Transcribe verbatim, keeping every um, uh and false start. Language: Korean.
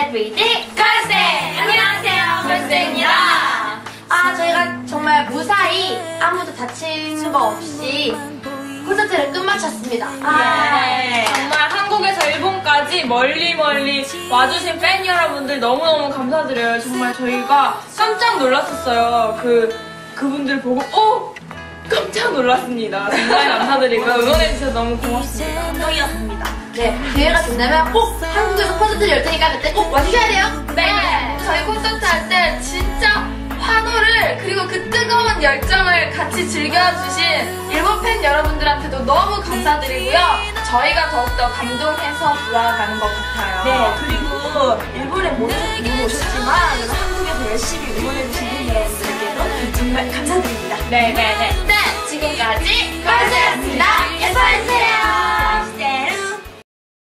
에브리데이 걸스데이! 안녕하세요, 걸스데이입니다. 아, 저희가 정말 무사히 아무도 다친 거 없이 콘서트를 끝마쳤습니다. 아, 네. 정말 한국에서 일본까지 멀리 멀리 와주신 팬 여러분들 너무너무 감사드려요. 정말 저희가 깜짝 놀랐었어요. 그, 그분들 보고, 어? 깜짝 놀랐습니다. 정말 감사드리고요. 응원해주셔서 너무 고맙습니다. 감동이었습니다. 네, 기회가 된다면 꼭 한국에서 콘서트를 열 테니까 그때 꼭 와주셔야 돼요. 네, 저희 콘서트 할 때 진짜 환호를 그리고 그 뜨거운 열정을 같이 즐겨주신 일본 팬 여러분들한테도 너무 감사드리고요. 저희가 더욱더 감동해서 돌아가는 것 같아요. 네, 그리고 일본에 못 오셨지만 한국에서 열심히 응원해주신 팬 여러분들께도 정말 감사드립니다. 네네네. 네, 지금까지 걸스였습니다. 계속해주세요.